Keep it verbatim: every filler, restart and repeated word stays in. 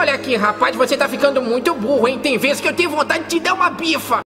Olha aqui, rapaz, você tá ficando muito burro, hein? Tem vezes que eu tenho vontade de te dar uma bifa.